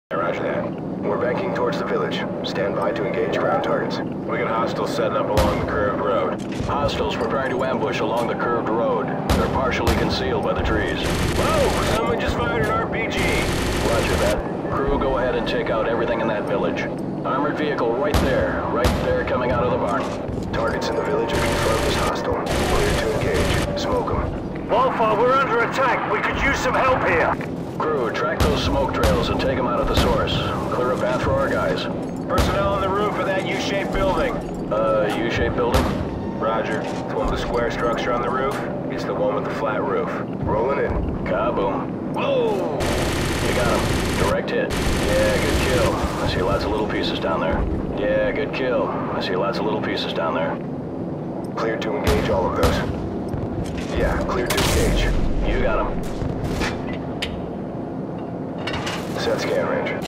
Roger that. We're banking towards the village. Stand by to engage ground targets. We got hostiles setting up along the curved road. Hostiles preparing to ambush along the curved road. They're partially concealed by the trees. Whoa! Someone just fired an RPG! Roger that. Crew, go ahead and take out everything in that village. Armored vehicle right there coming out of the barn. Targets in the village are confirmed as hostile. Clear to engage. Smoke them. Wildfire, we're under attack. We could use some help here. Crew, track those smoke trails and take them out at the source. Clear a path for our guys. Personnel on the roof of that U-shaped building. U-shaped building? Roger. The one with the square structure on the roof. It's the one with the flat roof. Rolling in. Kaboom. Whoa! You got him. Direct hit. Yeah, good kill. I see lots of little pieces down there. Yeah, good kill. I see lots of little pieces down there. Clear to engage all of those. Yeah, clear to engage. You got him. Set scan range.